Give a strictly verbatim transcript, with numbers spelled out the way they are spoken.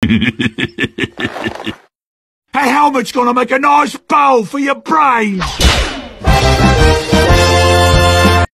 A helmet's gonna make a nice bowl for your brains.